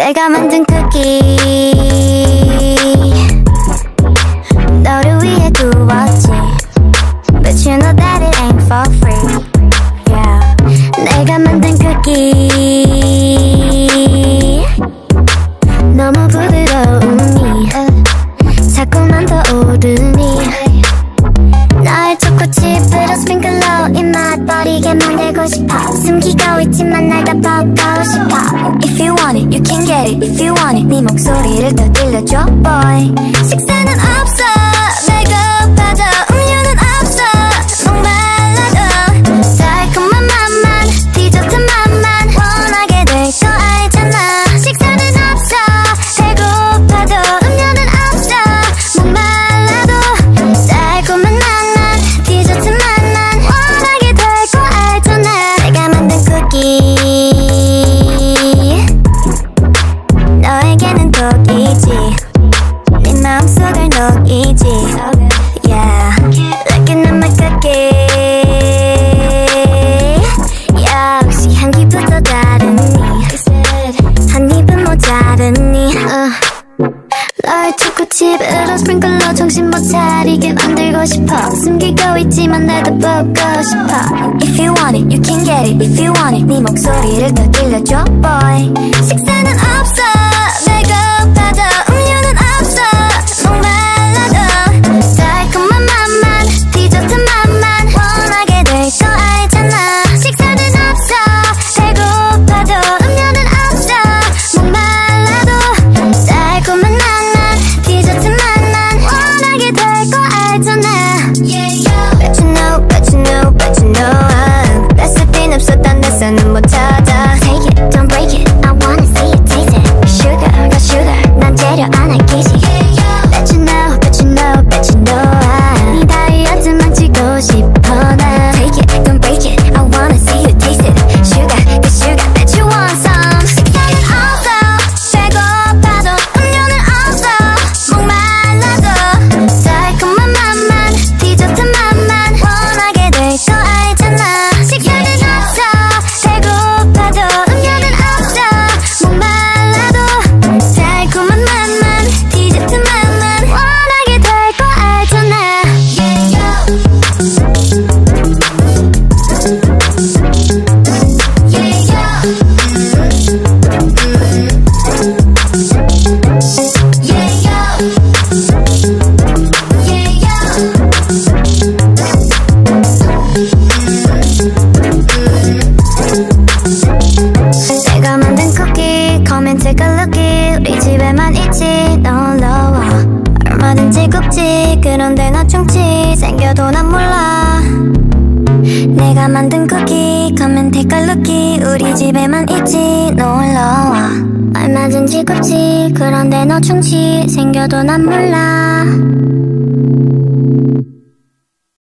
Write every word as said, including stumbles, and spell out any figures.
내가 만든 쿠키 너를 위해 구웠지 But you know that it ain't for free yeah. 내가 만든 쿠키 너무 부드러우니 자꾸만 떠오르니 너의 초코칩으로 스프링클로 입맛 버리게 만들고 싶어 숨기고 있지만 날 다 보고 싶어 If you want it, you can get it If you want it, 네 목소리를 더 들려줘 boy 식사는 없어 배고파도 음료는 없어 목말라도 달콤한 맛만 디저트만만 원하게 될 거 알잖아 식사는 없어 배고파도 음료는 없어 목말라도 달콤한 맛만 디저트만만 원하게 될 거 알잖아 내가 만든 쿠키 너에게는 독이지 네 마음속을 녹이지 yeah. Looking at my cookie 역시 향기부터 다르니 한 입은 모자라니 uh. 너의 초코칩으로 스프링클로 정신 못 차리게 만들고 싶어 숨기고 있지만 나도 보고 싶어 If you want it, you can get it If you want it, 네 목소리를 더 들려줘 boy 식사는 없어 배고파도 음료는 없어 목말라도 달콤한 맛만 디저트만만 원하게 될 거 알잖아 식사는 없어 배고파도 음료는 없어 목말라도 달콤한 맛만 디저트만만 원하게 될 거 알잖아 yeah, But you know, but you know, but you know 레시피는 없어 딴 데서는 못 찾아 Take it, don't break it I wanna see you taste it Sugar, got sugar 난 재료 안 아끼지 But you know, but you know, but you know 네 다이어트 망치고 싶어 나 Take it, don't break it I wanna see you taste it Sugar, got sugar Bet you want some 식사는 없어 배고파도 음료는 없어 목말라도 달콤한 맛만 디저트만만 원하게 될 거 알잖아 식사는 없어 배고파도 음료는 없어 목말라도 달콤한 맛만 디저트만만 원하게 될 거 알잖아 yeah, yeah. Yeah, yeah. Yeah, yeah. Yeah, yeah. 내가 만든 쿠키 Come and take a lookie 우리 집에만 있지 놀러와 얼마든지 굽지 그런데 나 충치 생겨도 난 몰라 내가 만든 쿠키 Come and take a lookie 우리 집에만 있지 놀러와 얼마든지 굽지 그런데 너 충치 생겨도 난 몰라